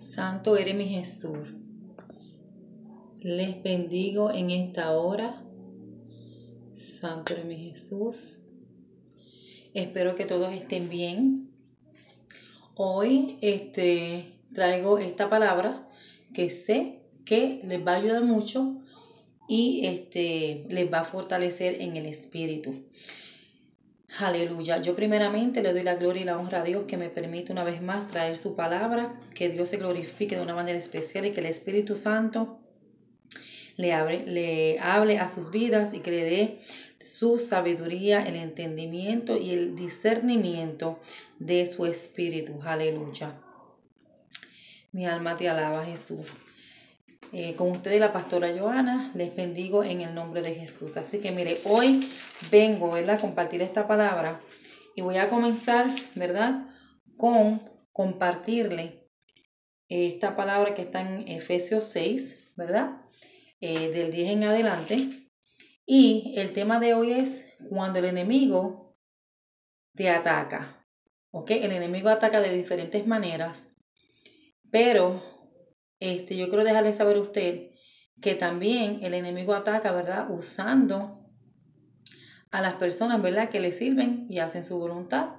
Santo eres mi Jesús. Les bendigo en esta hora. Santo eres mi Jesús. Espero que todos estén bien. Hoy traigo esta palabra que sé que les va a ayudar mucho y les va a fortalecer en el espíritu. Aleluya. Yo primeramente le doy la gloria y la honra a Dios que me permite una vez más traer su palabra, que Dios se glorifique de una manera especial y que el Espíritu Santo le hable a sus vidas y que le dé su sabiduría, el entendimiento y el discernimiento de su espíritu. Aleluya. Mi alma te alaba, Jesús. Con ustedes la pastora Joana, les bendigo en el nombre de Jesús. Así que mire, hoy vengo, ¿verdad?, a compartir esta palabra y voy a comenzar, ¿verdad?, con compartirle esta palabra que está en Efesios 6, ¿verdad?, del 10 en adelante. Y el tema de hoy es cuando el enemigo te ataca. ¿Ok? El enemigo ataca de diferentes maneras, pero yo quiero dejarle saber a usted que también el enemigo ataca, ¿verdad?, usando a las personas, ¿verdad?, que le sirven y hacen su voluntad.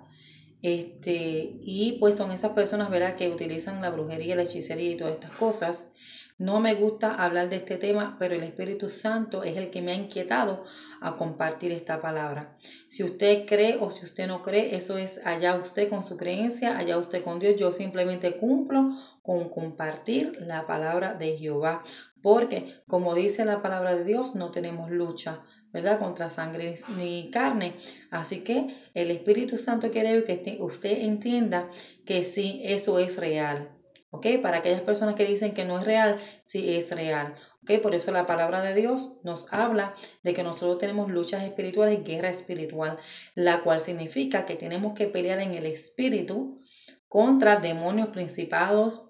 Y pues son esas personas, ¿verdad?, que utilizan la brujería, la hechicería y todas estas cosas. No me gusta hablar de este tema, pero el Espíritu Santo es el que me ha inquietado a compartir esta palabra. Si usted cree o si usted no cree, eso es allá usted con su creencia, allá usted con Dios. Yo simplemente cumplo con compartir la palabra de Jehová, porque como dice la palabra de Dios, no tenemos lucha, ¿verdad?, contra sangre ni carne. Así que el Espíritu Santo quiere que usted entienda que sí, eso es real. ¿Ok? Para aquellas personas que dicen que no es real, sí es real. ¿Ok? Por eso la palabra de Dios nos habla de que nosotros tenemos luchas espirituales, guerra espiritual, la cual significa que tenemos que pelear en el espíritu contra demonios, principados,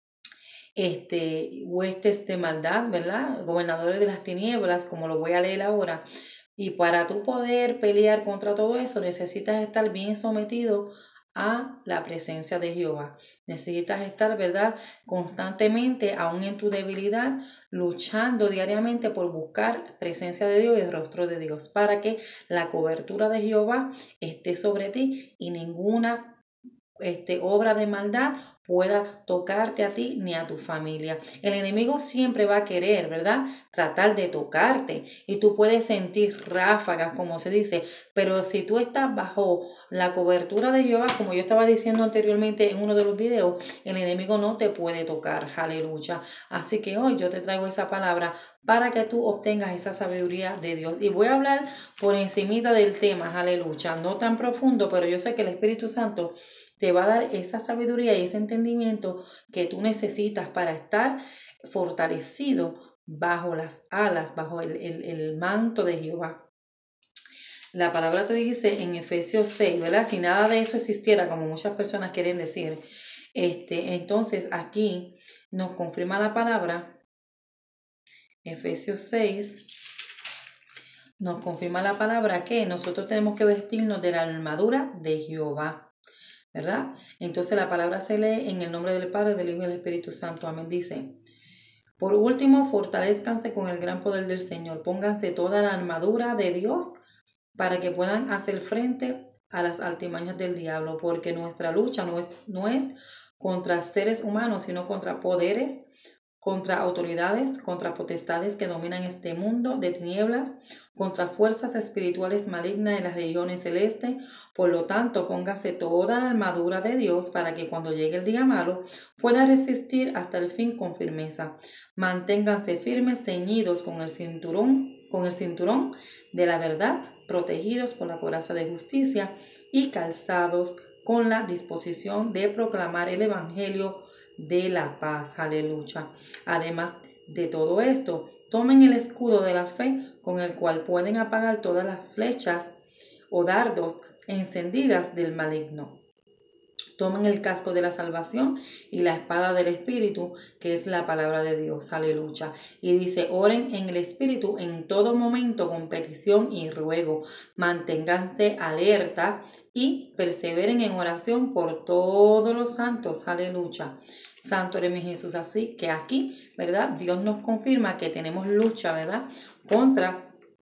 huestes de maldad, ¿verdad?, gobernadores de las tinieblas, como lo voy a leer ahora. Y para tú poder pelear contra todo eso, necesitas estar bien sometido a la presencia de Jehová. Necesitas estar, ¿verdad?, constantemente, aún en tu debilidad, luchando diariamente por buscar presencia de Dios y el rostro de Dios, para que la cobertura de Jehová esté sobre ti y ninguna obra de maldad pueda tocarte a ti ni a tu familia. El enemigo siempre va a querer, ¿verdad?, tratar de tocarte y tú puedes sentir ráfagas, como se dice, pero si tú estás bajo la cobertura de Jehová, como yo estaba diciendo anteriormente en uno de los videos, el enemigo no te puede tocar. Aleluya. Así que hoy yo te traigo esa palabra para que tú obtengas esa sabiduría de Dios. Y voy a hablar por encimita del tema, aleluya, no tan profundo, pero yo sé que el Espíritu Santo te va a dar esa sabiduría y ese entendimiento que tú necesitas para estar fortalecido bajo las alas, bajo el manto de Jehová. La palabra te dice en Efesios 6, ¿verdad? Si nada de eso existiera, como muchas personas quieren decir, entonces aquí nos confirma la palabra, Efesios 6, nos confirma la palabra que nosotros tenemos que vestirnos de la armadura de Jehová, ¿verdad? Entonces la palabra se lee en el nombre del Padre, del Hijo y del Espíritu Santo. Amén. Dice: por último, fortalezcanse con el gran poder del Señor. Pónganse toda la armadura de Dios para que puedan hacer frente a las artimañas del diablo, porque nuestra lucha no es contra seres humanos, sino contra poderes, contra autoridades, contra potestades que dominan este mundo de tinieblas, contra fuerzas espirituales malignas en las regiones celestes. Por lo tanto, póngase toda la armadura de Dios para que cuando llegue el día malo pueda resistir hasta el fin con firmeza. Manténganse firmes, ceñidos con el cinturón de la verdad, protegidos por la coraza de justicia y calzados con la disposición de proclamar el evangelio de la paz. Aleluya. Además de todo esto, tomen el escudo de la fe con el cual pueden apagar todas las flechas o dardos encendidas del maligno. Tomen el casco de la salvación y la espada del Espíritu, que es la palabra de Dios. Aleluya. Y dice, oren en el Espíritu en todo momento con petición y ruego. Manténganse alerta y perseveren en oración por todos los santos. Aleluya. Santo eres mi Jesús. Así que aquí, ¿verdad? Dios nos confirma que tenemos lucha, ¿verdad? Contra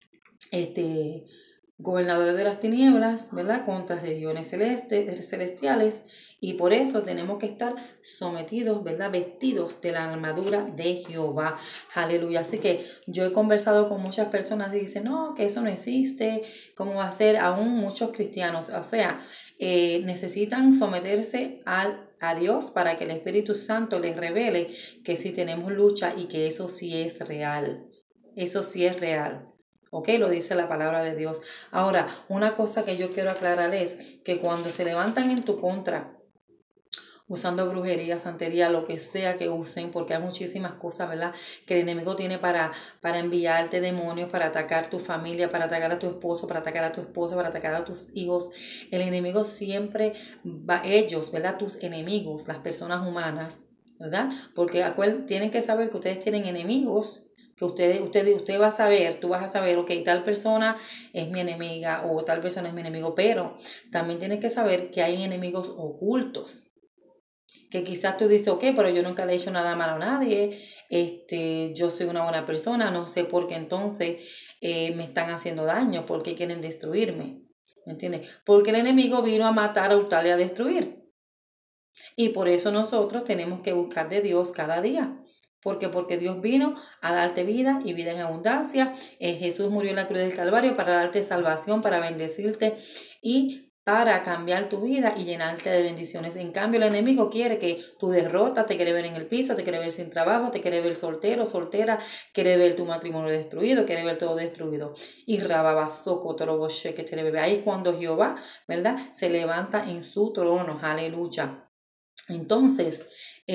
gobernadores de las tinieblas, ¿verdad? Contra regiones celestiales, y por eso tenemos que estar sometidos, ¿verdad? Vestidos de la armadura de Jehová. Aleluya. Así que yo he conversado con muchas personas y dicen, no, que eso no existe, ¿cómo va a ser? Aún muchos cristianos, o sea, necesitan someterse a Dios para que el Espíritu Santo les revele que sí tenemos lucha y que eso sí es real. Eso sí es real. ¿Ok? Lo dice la palabra de Dios. Ahora, una cosa que yo quiero aclarar es que cuando se levantan en tu contra, usando brujería, santería, lo que sea que usen, porque hay muchísimas cosas, ¿verdad? Que el enemigo tiene para enviarte demonios, para atacar tu familia, para atacar a tu esposo, para atacar a tu esposa, para atacar a tus hijos. El enemigo siempre va, ellos, ¿verdad? Tus enemigos, las personas humanas, ¿verdad? Porque tienen que saber que ustedes tienen enemigos, que usted va a saber, tú vas a saber, ok, tal persona es mi enemiga o tal persona es mi enemigo, pero también tienes que saber que hay enemigos ocultos. Que quizás tú dices, ok, pero yo nunca le he hecho nada malo a nadie, yo soy una buena persona, no sé por qué entonces me están haciendo daño, por qué quieren destruirme, ¿me entiendes? Porque el enemigo vino a matar, a hurtar y a destruir. Y por eso nosotros tenemos que buscar de Dios cada día. Porque Dios vino a darte vida y vida en abundancia. Jesús murió en la cruz del Calvario para darte salvación, para bendecirte y para cambiar tu vida y llenarte de bendiciones. En cambio, el enemigo quiere que tú derrotas, te quiere ver en el piso, te quiere ver sin trabajo, te quiere ver soltero, soltera, quiere ver tu matrimonio destruido, quiere ver todo destruido. Y rababazoco, toroboshe, que te ve. Ahí es cuando Jehová, ¿verdad? Se levanta en su trono. Aleluya. Entonces,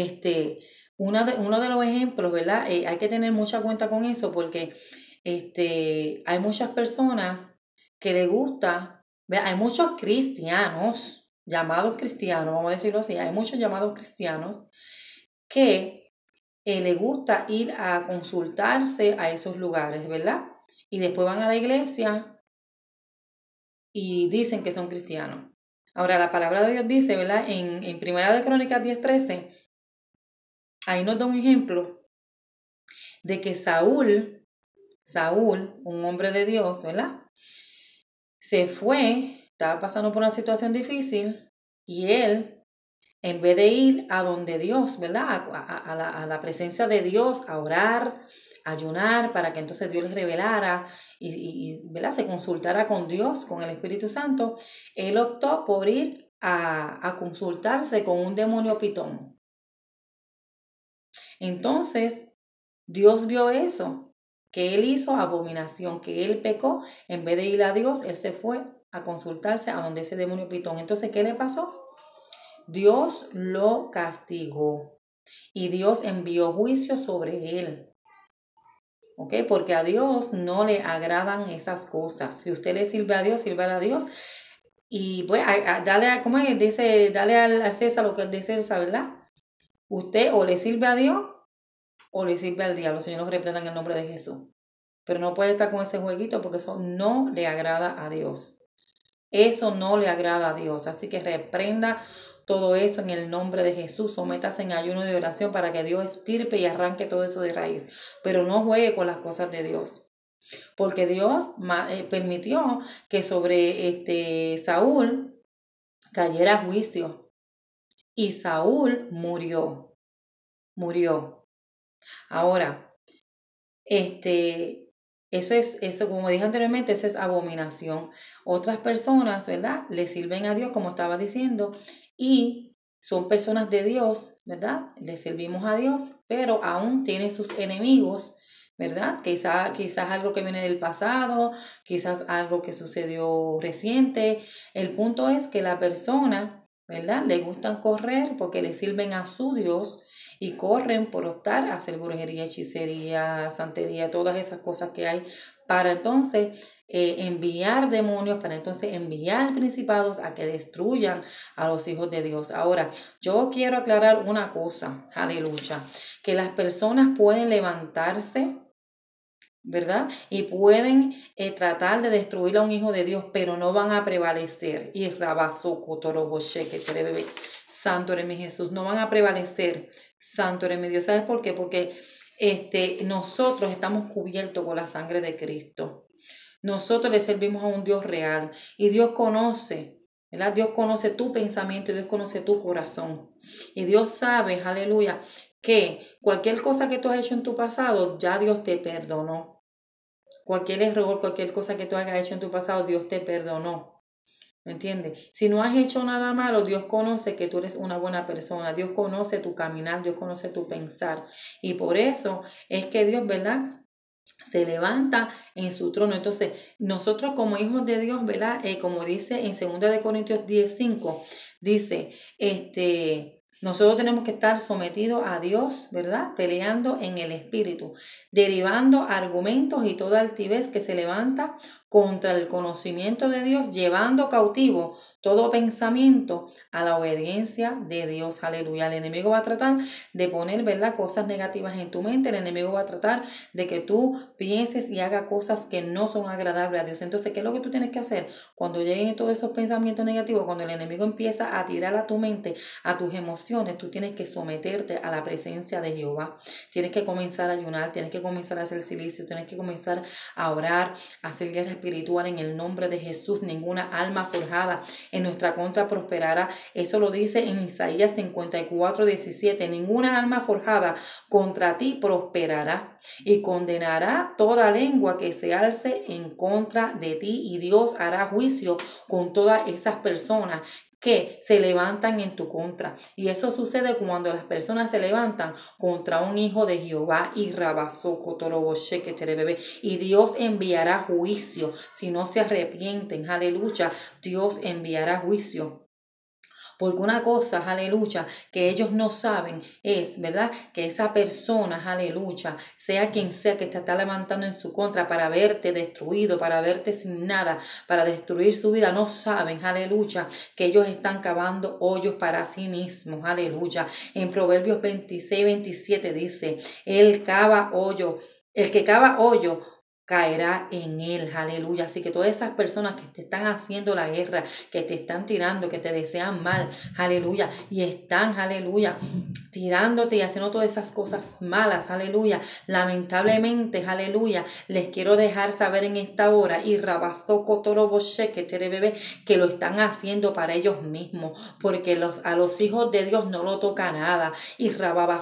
uno de los ejemplos, ¿verdad? Hay que tener mucha cuenta con eso porque hay muchas personas que les gusta, ¿verdad? Hay muchos cristianos, llamados cristianos, vamos a decirlo así, hay muchos llamados cristianos que les gusta ir a consultarse a esos lugares, ¿verdad? Y después van a la iglesia y dicen que son cristianos. Ahora, la palabra de Dios dice, ¿verdad? En Primera de Crónicas 10:13, ahí nos da un ejemplo de que Saúl, un hombre de Dios, ¿verdad? Se fue, estaba pasando por una situación difícil y él, en vez de ir a donde Dios, ¿verdad? A la presencia de Dios, a orar, a ayunar, para que entonces Dios les revelara y ¿verdad? Se consultara con Dios, con el Espíritu Santo, él optó por ir a consultarse con un demonio pitón. Entonces, Dios vio eso, que él hizo abominación, que él pecó, en vez de ir a Dios, él se fue a consultarse a donde ese demonio pitón. Entonces, ¿qué le pasó? Dios lo castigó y Dios envió juicio sobre él. ¿Ok? Porque a Dios no le agradan esas cosas. Si usted le sirve a Dios, sírvale a Dios. Y pues, dale, ¿cómo es? Dice, dale al César lo que es de César, ¿verdad? Usted o le sirve a Dios o le sirve al diablo. Señor, nos reprenda en el nombre de Jesús. Pero no puede estar con ese jueguito porque eso no le agrada a Dios. Eso no le agrada a Dios. Así que reprenda todo eso en el nombre de Jesús. Sométase en ayuno de oración para que Dios estirpe y arranque todo eso de raíz. Pero no juegue con las cosas de Dios. Porque Dios permitió que sobre Saúl cayera juicio. Y Saúl murió. Ahora, eso, como dije anteriormente, eso es abominación. Otras personas, ¿verdad? Le sirven a Dios, como estaba diciendo, y son personas de Dios, ¿verdad? Le servimos a Dios, pero aún tiene sus enemigos, ¿verdad? Quizás algo que viene del pasado, quizás algo que sucedió reciente. El punto es que la persona, ¿verdad? Le gustan correr porque le sirven a su Dios y corren por optar a hacer brujería, hechicería, santería, todas esas cosas que hay para entonces enviar demonios, para entonces enviar principados a que destruyan a los hijos de Dios. Ahora, yo quiero aclarar una cosa, aleluya, que las personas pueden levantarse, ¿verdad? Y pueden tratar de destruir a un hijo de Dios, pero no van a prevalecer. Y Santo eres mi Jesús, no van a prevalecer. Santo eres mi Dios. ¿Sabes por qué? Porque nosotros estamos cubiertos con la sangre de Cristo. Nosotros le servimos a un Dios real y Dios conoce, ¿verdad? Dios conoce tu pensamiento y Dios conoce tu corazón. Y Dios sabe, aleluya, que cualquier cosa que tú has hecho en tu pasado, ya Dios te perdonó. Cualquier error, cualquier cosa que tú hayas hecho en tu pasado, Dios te perdonó. ¿Me entiendes? Si no has hecho nada malo, Dios conoce que tú eres una buena persona. Dios conoce tu caminar, Dios conoce tu pensar. Y por eso es que Dios, ¿verdad?, se levanta en su trono. Entonces, nosotros como hijos de Dios, ¿verdad? Como dice en 2 Corintios 10:5, dice, nosotros tenemos que estar sometidos a Dios, ¿verdad? Peleando en el Espíritu, derivando argumentos y toda altivez que se levanta contra el conocimiento de Dios, llevando cautivo todo pensamiento a la obediencia de Dios. Aleluya. El enemigo va a tratar de poner, ¿verdad?, cosas negativas en tu mente. El enemigo va a tratar de que tú pienses y hagas cosas que no son agradables a Dios. Entonces, ¿qué es lo que tú tienes que hacer? Cuando lleguen todos esos pensamientos negativos, cuando el enemigo empieza a tirar a tu mente, a tus emociones, tú tienes que someterte a la presencia de Jehová. Tienes que comenzar a ayunar, tienes que comenzar a hacer silicio, tienes que comenzar a orar, a hacer guerra espiritual en el nombre de Jesús. Ninguna alma forjada en nuestra contra prosperará. Eso lo dice en Isaías 54:17. Ninguna alma forjada contra ti prosperará, y condenará toda lengua que se alce en contra de ti, y Dios hará juicio con todas esas personas que se levantan en tu contra. Y eso sucede cuando las personas se levantan contra un hijo de Jehová, y y Dios enviará juicio si no se arrepienten. Aleluya. Dios enviará juicio. Porque una cosa, aleluya, que ellos no saben es, ¿verdad?, que esa persona, aleluya, sea quien sea que te está levantando en su contra para verte destruido, para verte sin nada, para destruir su vida, no saben, aleluya, que ellos están cavando hoyos para sí mismos, aleluya. En Proverbios 26:27 dice, el que cava hoyo caerá en él, aleluya. Así que todas esas personas que te están haciendo la guerra, que te están tirando, que te desean mal, aleluya, y están, aleluya, tirándote y haciendo todas esas cosas malas, aleluya, lamentablemente, aleluya, les quiero dejar saber en esta hora, y que lo están haciendo para ellos mismos, porque a los hijos de Dios no lo toca nada, y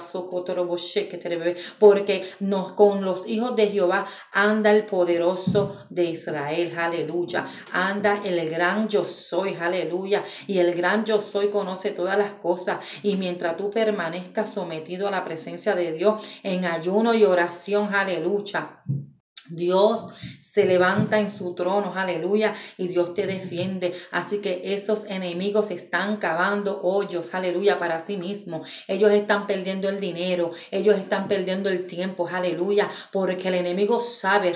porque con los hijos de Jehová anda el poderoso de Israel, aleluya, anda el gran yo soy, aleluya, y el gran yo soy conoce todas las cosas. Y mientras tú permanezcas sometido a la presencia de Dios en ayuno y oración, aleluya, Dios se levanta en su trono, aleluya, y Dios te defiende. Así que esos enemigos están cavando hoyos, aleluya, para sí mismos. Ellos están perdiendo el dinero, ellos están perdiendo el tiempo, aleluya, porque el enemigo sabe,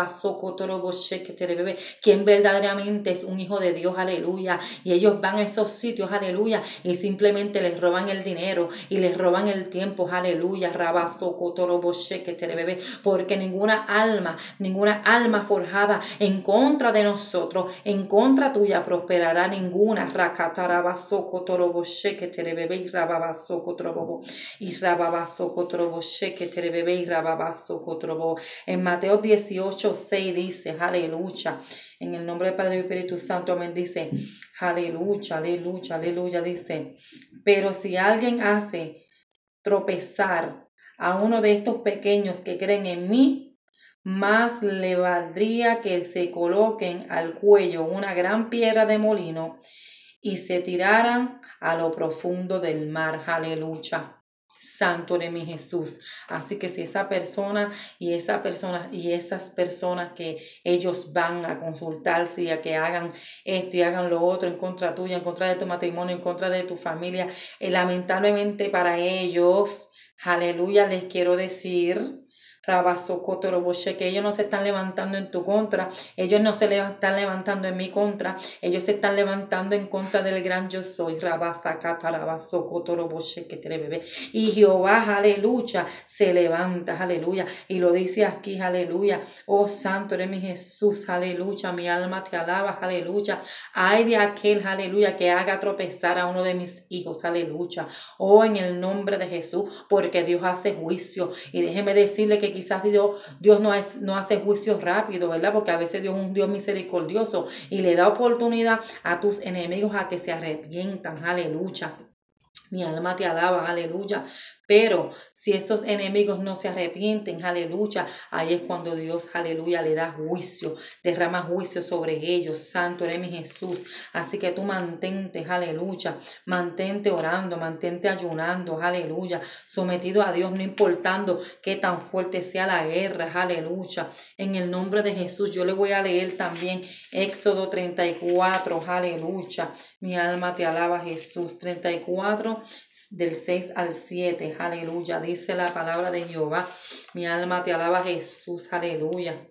quién verdaderamente es un hijo de Dios, aleluya, y ellos van a esos sitios, aleluya, y simplemente les roban el dinero y les roban el tiempo, aleluya, porque ninguna alma forjada en contra de nosotros, en contra tuya, prosperará ninguna. En Mateo 18:6 dice, aleluya, en el nombre del Padre y del Espíritu Santo, amén, dice, aleluya, aleluya, aleluya, dice, pero si alguien hace tropezar a uno de estos pequeños que creen en mí, más le valdría que se coloquen al cuello una gran piedra de molino y se tiraran a lo profundo del mar. Aleluya. Santo de mi Jesús. Así que si esa persona y esas personas que ellos van a consultarse y a que hagan esto y hagan lo otro en contra tuya, en contra de tu matrimonio, en contra de tu familia, lamentablemente para ellos, Aleluya, les quiero decir, Rabasocotoroboche, que ellos no se están levantando en tu contra, ellos no se están levantando en mi contra, ellos se están levantando en contra del gran yo soy, Rabasacatarabasocotoroboshe, que te bebé. Y Jehová, aleluya, se levanta, aleluya, y lo dice aquí, aleluya, oh santo eres mi Jesús, aleluya, mi alma te alaba, aleluya, ay de aquel, aleluya, que haga tropezar a uno de mis hijos, aleluya, oh en el nombre de Jesús, porque Dios hace juicio, y déjeme decirle que quizás Dios no hace juicio rápido, ¿verdad? Porque a veces Dios es un Dios misericordioso y le da oportunidad a tus enemigos a que se arrepientan, aleluya. Mi alma te alaba, aleluya. Pero si esos enemigos no se arrepienten, aleluya, ahí es cuando Dios, aleluya, le da juicio, derrama juicio sobre ellos. Santo eres mi Jesús. Así que tú mantente, aleluya, mantente orando, mantente ayunando, aleluya, sometido a Dios, no importando qué tan fuerte sea la guerra, aleluya. En el nombre de Jesús, yo le voy a leer también Éxodo 34, aleluya. Mi alma te alaba, Jesús. 34, del 6 al 7, aleluya, dice la palabra de Jehová, mi alma te alaba, Jesús, aleluya,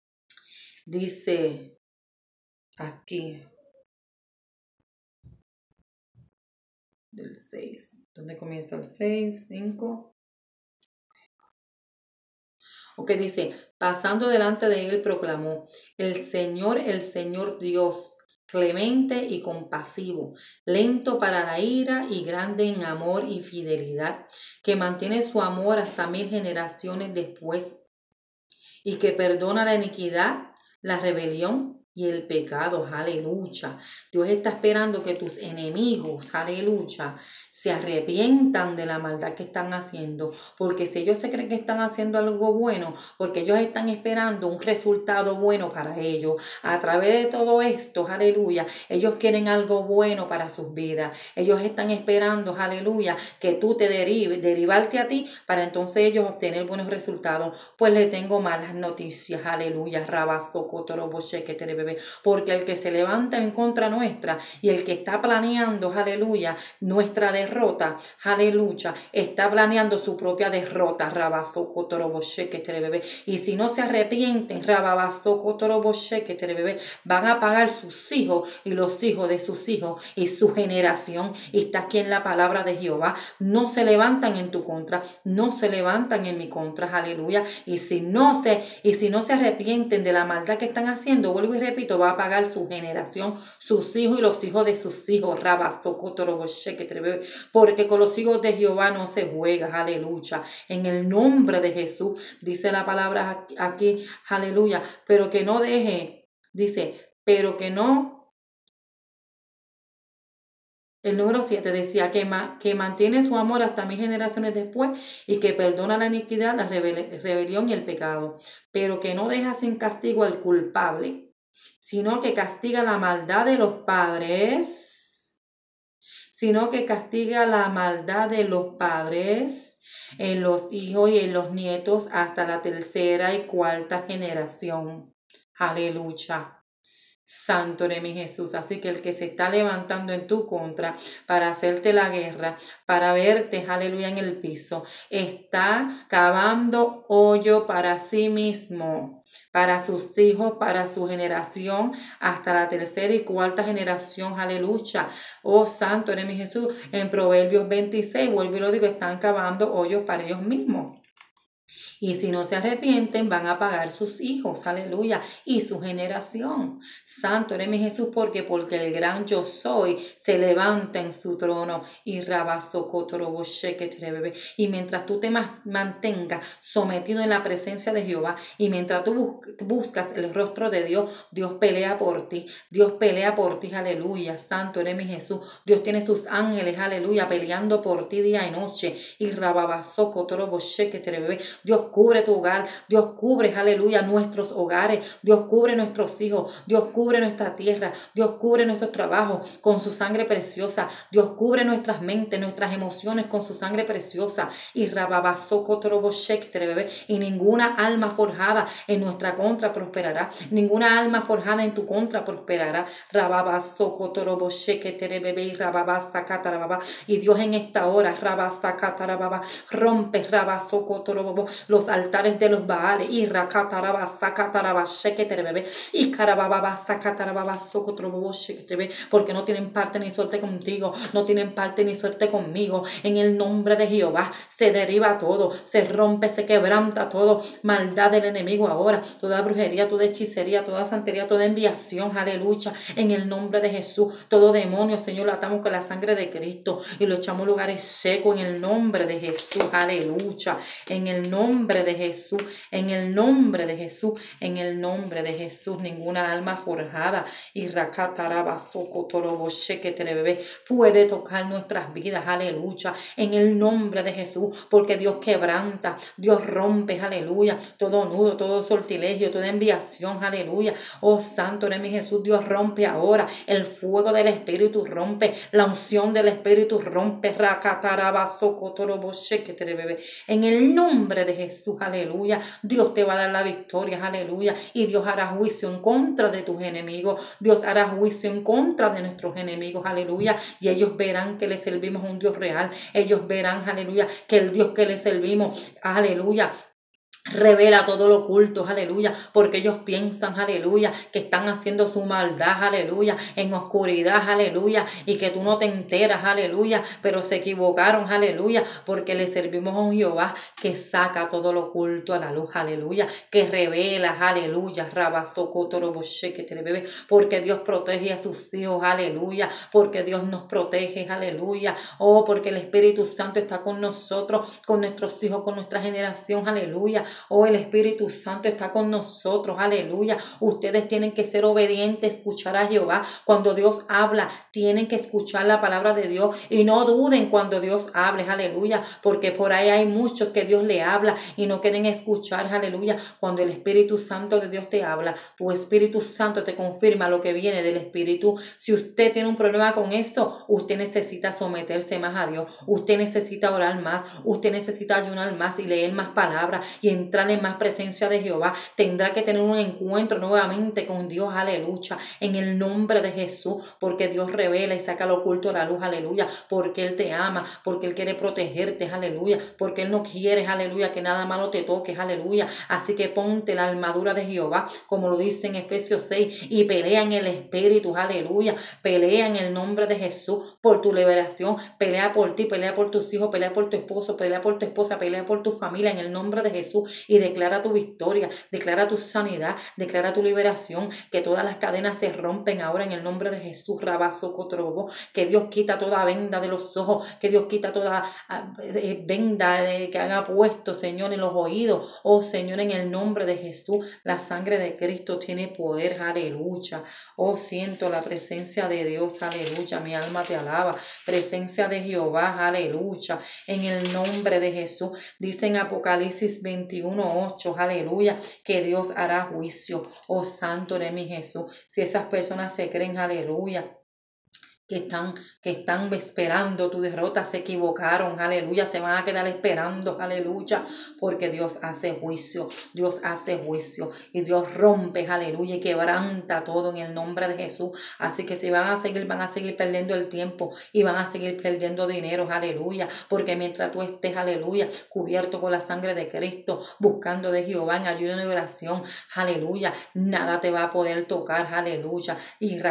dice aquí, del 6, ¿dónde comienza el 6? 5, ok, dice, pasando delante de él proclamó, el Señor Dios, clemente y compasivo, lento para la ira y grande en amor y fidelidad, que mantiene su amor hasta 1000 generaciones después, y que perdona la iniquidad, la rebelión y el pecado, aleluya. Dios está esperando que tus enemigos, aleluya, se arrepientan de la maldad que están haciendo, porque si ellos se creen que están haciendo algo bueno, porque ellos están esperando un resultado bueno para ellos, a través de todo esto, aleluya, ellos quieren algo bueno para sus vidas, ellos están esperando, aleluya, que tú te derivarte a ti, para entonces ellos obtener buenos resultados. Pues le tengo malas noticias, aleluya, porque el que se levanta en contra nuestra y el que está planeando, aleluya, nuestra derrota, aleluya, está planeando su propia derrota, y si no se arrepienten, van a pagar sus hijos y los hijos de sus hijos y su generación. Y está aquí en la palabra de Jehová, no se levantan en tu contra, no se levantan en mi contra, aleluya, y si no se arrepienten de la maldad que están haciendo, vuelvo y repito, va a pagar su generación, sus hijos y los hijos de sus hijos, porque con los hijos de Jehová no se juega, aleluya, en el nombre de Jesús, dice la palabra aquí, aleluya, pero que no deje, dice, pero que no, el número 7 decía que mantiene su amor hasta 1000 generaciones después y que perdona la iniquidad, la rebelión y el pecado, pero que no deja sin castigo al culpable, sino que castiga la maldad de los padres, en los hijos y en los nietos hasta la 3ª y 4ª generación. Aleluya. Santo eres mi Jesús. Así que el que se está levantando en tu contra para hacerte la guerra, para verte, aleluya, en el piso, está cavando hoyo para sí mismo, para sus hijos, para su generación, hasta la 3ª y 4ª generación, aleluya. Oh, santo eres mi Jesús. En Proverbios 26, vuelvo y lo digo, están cavando hoyos para ellos mismos. Y si no se arrepienten, van a pagar sus hijos, aleluya, y su generación. Santo eres mi Jesús, porque el gran yo soy se levanta en su trono. Y y mientras tú te mantengas sometido en la presencia de Jehová, y mientras tú buscas el rostro de Dios, Dios pelea por ti. Dios pelea por ti, aleluya. Santo eres mi Jesús. Dios tiene sus ángeles, aleluya, peleando por ti día y noche. Y Dios cubre tu hogar, Dios cubre, aleluya, nuestros hogares, Dios cubre nuestros hijos, Dios cubre nuestra tierra, Dios cubre nuestros trabajos con su sangre preciosa, Dios cubre nuestras mentes, nuestras emociones con su sangre preciosa. Y y ninguna alma forjada en nuestra contra prosperará, ninguna alma forjada en tu contra prosperará. Y Dios en esta hora rompe los altares de los Baales y porque no tienen parte ni suerte contigo, no tienen parte ni suerte conmigo. En el nombre de Jehová se deriva todo, se rompe, se quebranta todo, maldad del enemigo ahora, toda brujería, toda hechicería, toda santería, toda enviación, aleluya, en el nombre de Jesús, todo demonio, Señor, lo atamos con la sangre de Cristo y lo echamos a lugares secos en el nombre de Jesús, aleluya, en el nombre de Jesús, en el nombre de Jesús, en el nombre de Jesús, ninguna alma forjada y puede tocar nuestras vidas, aleluya, en el nombre de Jesús, porque Dios quebranta, Dios rompe, aleluya, todo nudo, todo sortilegio, toda enviación, aleluya. Oh santo eres mi Jesús, Dios rompe ahora, el fuego del Espíritu rompe, la unción del Espíritu rompe, en el nombre de Jesús, aleluya. Dios te va a dar la victoria, aleluya, y Dios hará juicio en contra de tus enemigos, Dios hará juicio en contra de nuestros enemigos, aleluya, y ellos verán que le servimos a un Dios real, ellos verán, aleluya, que el Dios que le servimos, aleluya, revela todo lo oculto, aleluya, porque ellos piensan, aleluya, que están haciendo su maldad, aleluya, en oscuridad, aleluya, y que tú no te enteras, aleluya, pero se equivocaron, aleluya, porque le servimos a un Jehová que saca todo lo oculto a la luz, aleluya, que revela, aleluya, porque Dios protege a sus hijos, aleluya, porque Dios nos protege, aleluya, oh, porque el Espíritu Santo está con nosotros, con nuestros hijos, con nuestra generación, aleluya. Oh, el Espíritu Santo está con nosotros, aleluya. Ustedes tienen que ser obedientes, escuchar a Jehová. Cuando Dios habla, tienen que escuchar la palabra de Dios y no duden cuando Dios hable, aleluya, porque por ahí hay muchos que Dios le habla y no quieren escuchar, aleluya. Cuando el Espíritu Santo de Dios te habla, tu Espíritu Santo te confirma lo que viene del Espíritu. Si usted tiene un problema con eso, usted necesita someterse más a Dios, usted necesita orar más, usted necesita ayunar más y leer más palabras y entrar en más presencia de Jehová. Tendrá que tener un encuentro nuevamente con Dios, aleluya, en el nombre de Jesús, porque Dios revela y saca lo oculto a la luz, aleluya, porque Él te ama, porque Él quiere protegerte, aleluya, porque Él no quiere, aleluya, que nada malo te toque, aleluya. Así que ponte la armadura de Jehová, como lo dice en Efesios 6, y pelea en el Espíritu, aleluya, pelea en el nombre de Jesús por tu liberación, pelea por ti, pelea por tus hijos, pelea por tu esposo, pelea por tu esposa, pelea por tu familia en el nombre de Jesús, y declara tu victoria, declara tu sanidad, declara tu liberación, que todas las cadenas se rompen ahora en el nombre de Jesús, que Dios quita toda venda de los ojos, que Dios quita toda venda que han puesto, Señor, en los oídos, oh Señor, en el nombre de Jesús, la sangre de Cristo tiene poder, aleluya, oh siento la presencia de Dios, aleluya, mi alma te alaba, presencia de Jehová, aleluya, en el nombre de Jesús, dice en Apocalipsis 21:8, aleluya, que Dios hará juicio, oh santo eres mi Jesús. Si esas personas se creen, aleluya, que están esperando tu derrota, se equivocaron, aleluya, se van a quedar esperando, aleluya, porque Dios hace juicio y Dios rompe, aleluya, y quebranta todo en el nombre de Jesús. Así que si van a seguir perdiendo el tiempo y van a seguir perdiendo dinero, aleluya, porque mientras tú estés, aleluya, cubierto con la sangre de Cristo, buscando de Jehová en ayuno y oración, aleluya, nada te va a poder tocar, aleluya, y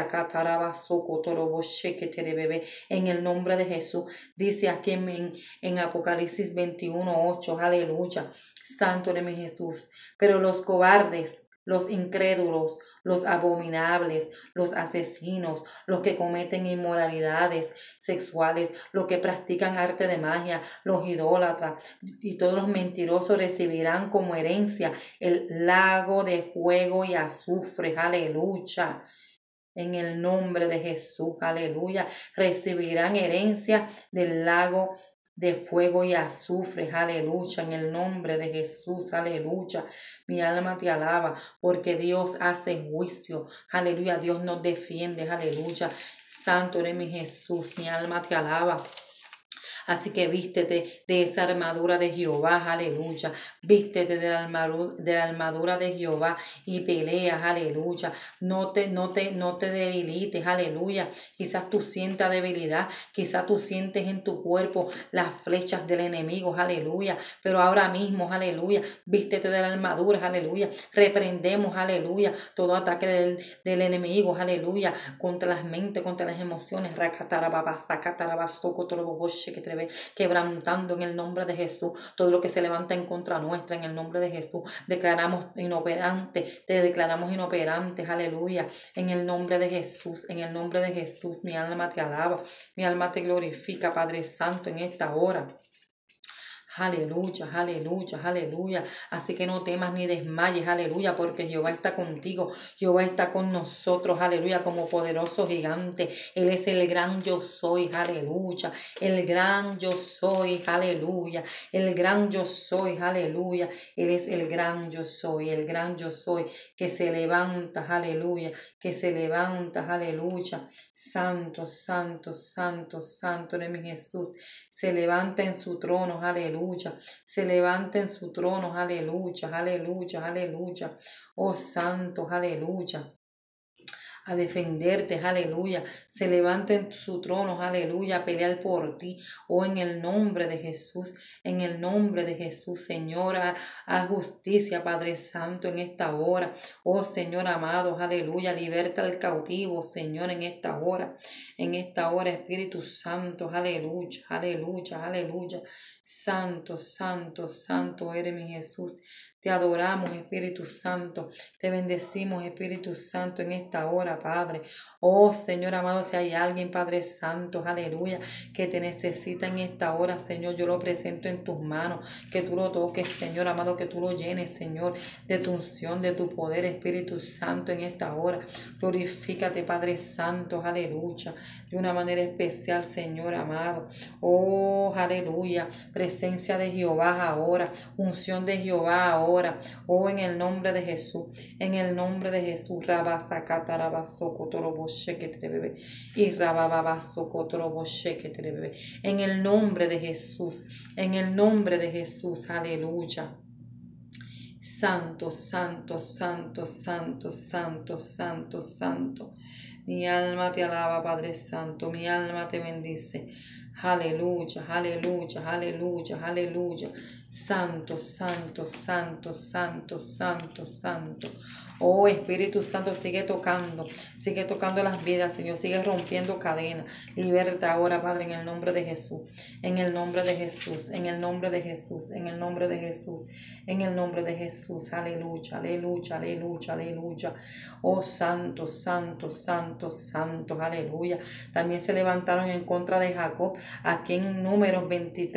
en el nombre de Jesús, dice aquí en Apocalipsis 21:8, aleluya, santo eres mi Jesús, pero los cobardes, los incrédulos, los abominables, los asesinos, los que cometen inmoralidades sexuales, los que practican arte de magia, los idólatras y todos los mentirosos recibirán como herencia el lago de fuego y azufre, aleluya. En el nombre de Jesús, aleluya, recibirán herencia del lago de fuego y azufre, aleluya, en el nombre de Jesús, aleluya. Mi alma te alaba, porque Dios hace juicio, aleluya, Dios nos defiende, aleluya. Santo eres mi Jesús, mi alma te alaba. Así que vístete de esa armadura de Jehová, aleluya. Vístete de la armadura de Jehová y peleas, aleluya. No te debilites, aleluya. Quizás tú sientas debilidad, quizás tú sientes en tu cuerpo las flechas del enemigo, aleluya. Pero ahora mismo, aleluya, vístete de la armadura, aleluya. Reprendemos, aleluya, todo ataque del enemigo, aleluya, contra las mentes, contra las emociones, quebrantando en el nombre de Jesús todo lo que se levanta en contra nuestra, en el nombre de Jesús. Declaramos inoperante, te declaramos inoperantes, aleluya, en el nombre de Jesús, en el nombre de Jesús. Mi alma te alaba, mi alma te glorifica, Padre Santo, en esta hora. Aleluya, aleluya, aleluya. Así que no temas ni desmayes, aleluya, porque Jehová está contigo. Jehová está con nosotros, aleluya, como poderoso gigante. Él es el gran yo soy, aleluya. El gran yo soy, aleluya. El gran yo soy, aleluya. Él es el gran yo soy, que se levanta, aleluya, que se levanta, aleluya. Santo, santo, santo, santo eres mi Jesús. Se levanta en su trono, aleluya. Se levanta en su trono, aleluya, aleluya, aleluya. Oh santo, aleluya. A defenderte, aleluya. Se levanta en su trono, aleluya, a pelear por ti. Oh, en el nombre de Jesús, en el nombre de Jesús, Señor, a justicia, Padre Santo, en esta hora. Oh, Señor amado, aleluya, liberta al cautivo, Señor, en esta hora, Espíritu Santo, aleluya, aleluya, aleluya. Santo, santo, santo eres mi Jesús. Te adoramos, Espíritu Santo. Te bendecimos, Espíritu Santo, en esta hora, Padre. Oh, Señor amado, si hay alguien, Padre Santo, aleluya, que te necesita en esta hora, Señor, yo lo presento en tus manos. Que tú lo toques, Señor amado, que tú lo llenes, Señor, de tu unción, de tu poder, Espíritu Santo, en esta hora. Glorifícate, Padre Santo, aleluya, de una manera especial, Señor amado. Oh, aleluya, presencia de Jehová ahora, unción de Jehová ahora. Oh, en el nombre de Jesús, en el nombre de Jesús, y en el nombre de Jesús, en el nombre de Jesús, aleluya. Santo, santo, santo, santo, santo, santo, santo. Mi alma te alaba, Padre Santo, mi alma te bendice. Aleluya, aleluya, aleluya, aleluya. Santo, santo, santo, santo, santo, santo. Oh, Espíritu Santo, sigue tocando las vidas, Señor, sigue rompiendo cadenas. Liberta ahora, Padre, en el nombre de Jesús, en el nombre de Jesús, en el nombre de Jesús, en el nombre de Jesús, en el nombre de Jesús. Aleluya, aleluya, aleluya, aleluya. Oh, santo, santo, santo, santo, aleluya. También se levantaron en contra de Jacob. Aquí en Números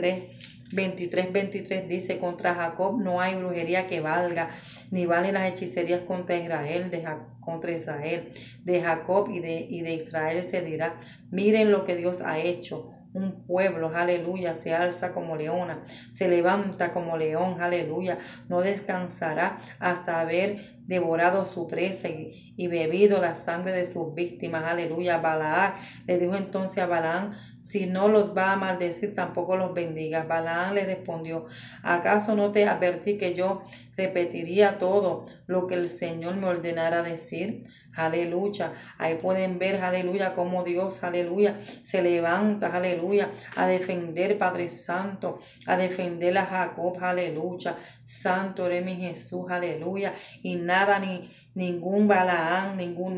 23 dice: contra Jacob no hay brujería que valga, ni valen las hechicerías contra Israel. De Jacob y de Israel se dirá: miren lo que Dios ha hecho. Un pueblo, aleluya, se alza como leona, se levanta como león, aleluya. No descansará hasta haber devorado su presa y bebido la sangre de sus víctimas, aleluya. Balaam le dijo entonces a Balaam: si no los va a maldecir, tampoco los bendigas. Balaam le respondió: ¿acaso no te advertí que yo repetiría todo lo que el Señor me ordenara decir? Aleluya. Ahí pueden ver, aleluya, cómo Dios, aleluya, se levanta, aleluya, a defender, Padre Santo, a defender a Jacob, aleluya. Santo eres mi Jesús, aleluya. Y nada, ni ningún Balaam,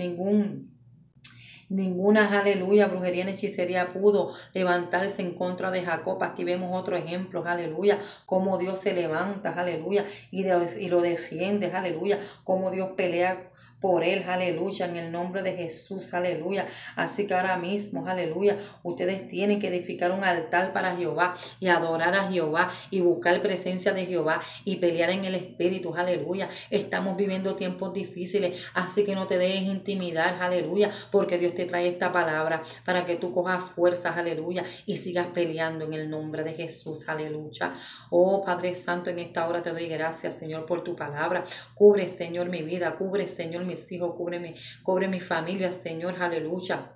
ninguna, aleluya, brujería ni hechicería pudo levantarse en contra de Jacob. Aquí vemos otro ejemplo, aleluya, cómo Dios se levanta, aleluya, y lo defiende, aleluya, cómo Dios pelea por él, aleluya, en el nombre de Jesús, aleluya. Así que ahora mismo, aleluya, ustedes tienen que edificar un altar para Jehová y adorar a Jehová y buscar presencia de Jehová y pelear en el espíritu, aleluya. Estamos viviendo tiempos difíciles, así que no te dejes intimidar, aleluya, porque Dios te trae esta palabra para que tú cojas fuerzas, aleluya, y sigas peleando en el nombre de Jesús, aleluya. Oh Padre Santo, en esta hora te doy gracias, Señor, por tu palabra. Cubre, Señor, mi vida, cubre, Señor, mis hijos, cubre mi familia, Señor, aleluya.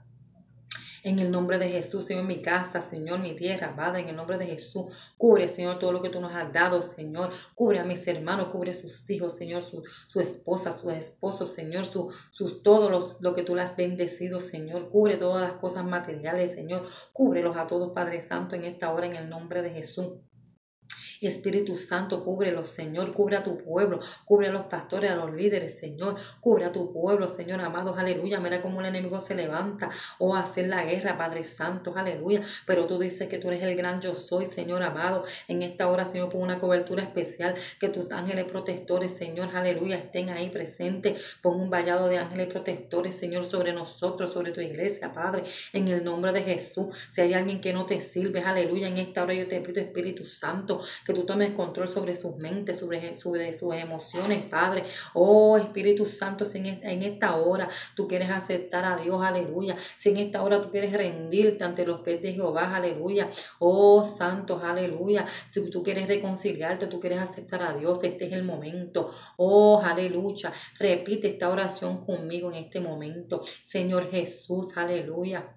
En el nombre de Jesús, Señor, mi casa, Señor, mi tierra, Padre, en el nombre de Jesús. Cubre, Señor, todo lo que tú nos has dado, Señor. Cubre a mis hermanos, cubre a sus hijos, Señor, su esposa, sus esposos, Señor, todo lo que tú le has bendecido, Señor. Cubre todas las cosas materiales, Señor. Cúbrelos a todos, Padre Santo, en esta hora, en el nombre de Jesús. Espíritu Santo, cúbrelos, Señor, cubre a tu pueblo, cubre a los pastores, a los líderes, Señor, cubre a tu pueblo, Señor, amados, aleluya. Mira cómo el enemigo se levanta o a hacer la guerra, Padre Santo, aleluya. Pero tú dices que tú eres el gran yo soy, Señor, amado. En esta hora, Señor, pon una cobertura especial, que tus ángeles protectores, Señor, aleluya, estén ahí presentes. Pon un vallado de ángeles protectores, Señor, sobre nosotros, sobre tu iglesia, Padre, en el nombre de Jesús. Si hay alguien que no te sirve, aleluya, en esta hora yo te pido, Espíritu Santo, que tú tomes control sobre sus mentes, sobre sus emociones, Padre. Oh, Espíritu Santo, si en esta hora tú quieres aceptar a Dios, aleluya. Si en esta hora tú quieres rendirte ante los pies de Jehová, aleluya. Oh, santos, aleluya. Si tú quieres reconciliarte, tú quieres aceptar a Dios, este es el momento. Oh, aleluya. Repite esta oración conmigo en este momento. Señor Jesús, aleluya.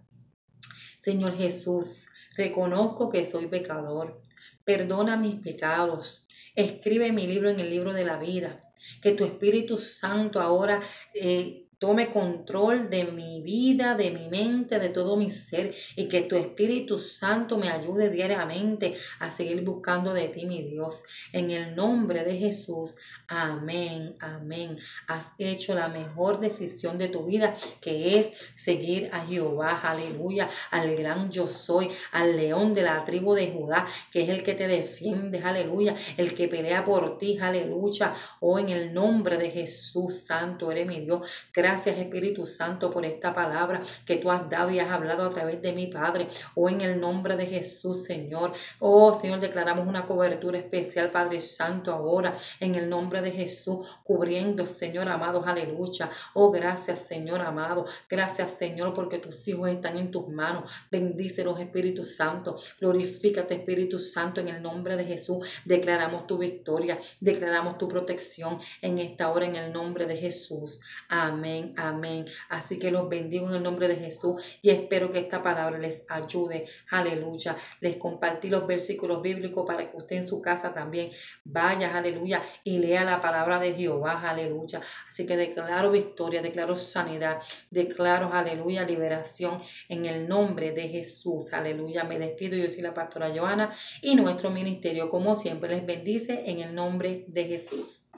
Señor Jesús, reconozco que soy pecador. Perdona mis pecados. Escribe mi libro en el libro de la vida. Que tu Espíritu Santo ahora tome control de mi vida, de mi mente, de todo mi ser, y que tu Espíritu Santo me ayude diariamente a seguir buscando de ti, mi Dios. En el nombre de Jesús, amén, amén. Has hecho la mejor decisión de tu vida, que es seguir a Jehová, aleluya, al gran yo soy, al león de la tribu de Judá, que es el que te defiende, aleluya, el que pelea por ti, aleluya. Oh, en el nombre de Jesús, santo eres mi Dios. Gracias, Espíritu Santo, por esta palabra que tú has dado y has hablado a través de mi Padre. Oh, en el nombre de Jesús, Señor. Oh, Señor, declaramos una cobertura especial, Padre Santo, ahora, en el nombre de Jesús, cubriendo, Señor amado, aleluya. Oh, gracias, Señor amado. Gracias, Señor, porque tus hijos están en tus manos. Bendícelos, Espíritu Santo. Glorifícate, Espíritu Santo, en el nombre de Jesús. Declaramos tu victoria, declaramos tu protección en esta hora, en el nombre de Jesús. Amén. Amén. Así que los bendigo en el nombre de Jesús y espero que esta palabra les ayude. Aleluya. Les compartí los versículos bíblicos para que usted en su casa también vaya, aleluya, y lea la palabra de Jehová, aleluya. Así que declaro victoria, declaro sanidad, declaro, aleluya, liberación en el nombre de Jesús, aleluya. Me despido, yo soy la pastora Joana y nuestro ministerio, como siempre, les bendice en el nombre de Jesús.